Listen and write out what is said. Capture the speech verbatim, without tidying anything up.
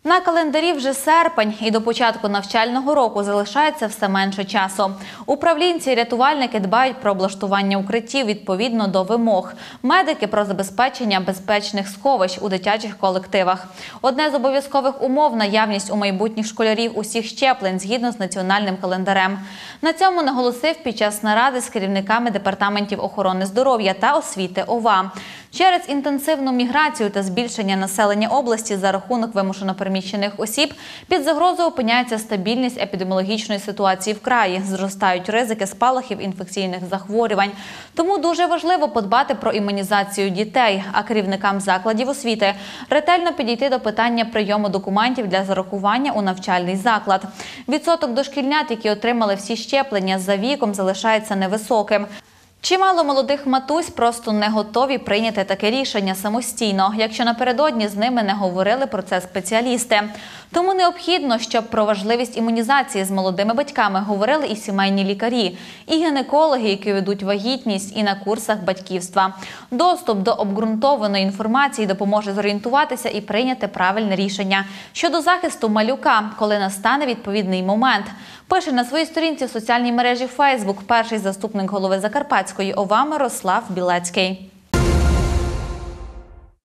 На календарі вже серпень, і до початку навчального року залишається все менше часу. Управлінці і рятувальники дбають про облаштування укриттів відповідно до вимог. Медики – про забезпечення безпечних сховищ у дитячих колективах. Одне з обов'язкових умов – наявність у майбутніх школярів усіх щеплень згідно з національним календарем. На цьому наголосив під час наради з керівниками департаментів охорони здоров'я та освіти ОВА. Через інтенсивну міграцію та збільшення населення області за рахунок вимушено переміщених осіб під загрозою опиняється стабільність епідеміологічної ситуації в краї, зростають ризики спалахів інфекційних захворювань. Тому дуже важливо подбати про імунізацію дітей, а керівникам закладів освіти ретельно підійти до питання прийому документів для зарахування у навчальний заклад. Відсоток дошкільнят, які отримали всі щеплення за віком, залишається невисоким. Чимало молодих матусь просто не готові прийняти таке рішення самостійно, якщо напередодні з ними не говорили про це спеціалісти. Тому необхідно, щоб про важливість імунізації з молодими батьками говорили і сімейні лікарі, і гінекологи, які ведуть вагітність, і на курсах батьківства. Доступ до обґрунтованої інформації допоможе зорієнтуватися і прийняти правильне рішення щодо захисту малюка, коли настане відповідний момент. Пише на своїй сторінці в соціальній мережі Фейсбук перший заступник голови Закарпатської ОВА Мирослав Білецький.